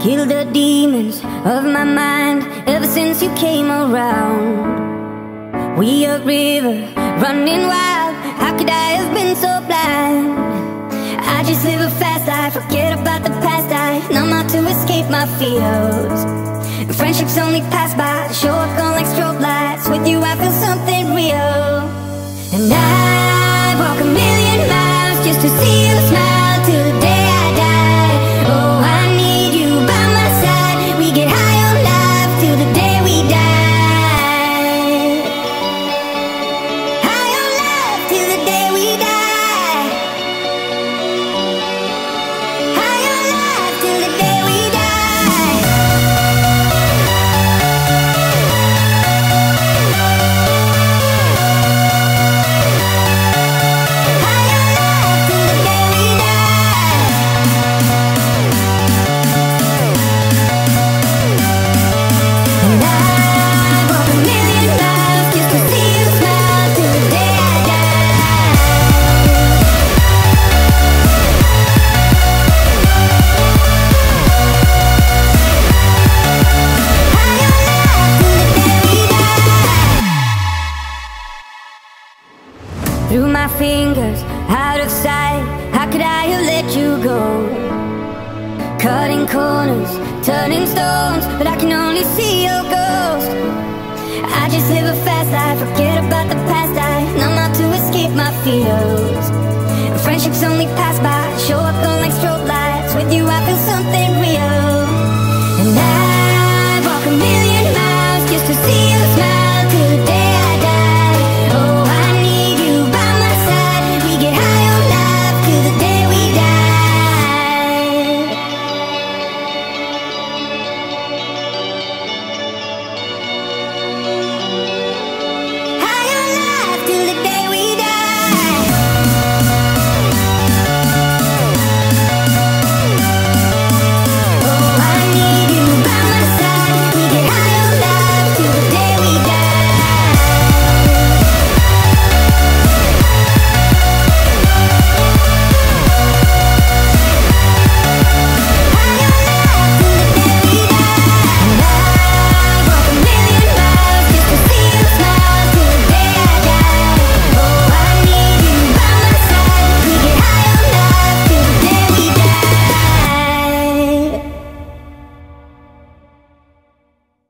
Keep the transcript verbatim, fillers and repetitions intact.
Kill the demons of my mind ever since you came around. We a river running wild, how could I have been so blind? I just live a fast life, forget about the past. I numb out to escape my fears. Friendships only pass by, show up on like strobe lights. With you I feel something real. And I walk a million miles just to see you smile till the day I die. Oh, I need you by my side. We get high on life till the day we die. High on life till the day we die. High on life till the day we die. High on life till the day we die. And I walk a million miles just to see you smile till the day I die. High on life till the day we die. Through my fingers, out of sight, how could I have let you go? Cutting corners, turning stones, but I can only see your ghost. I just live a fast life, forget about the past. I numb out to escape my fears. Friendships only pass by, show up on like strobe lights. With you I feel something real.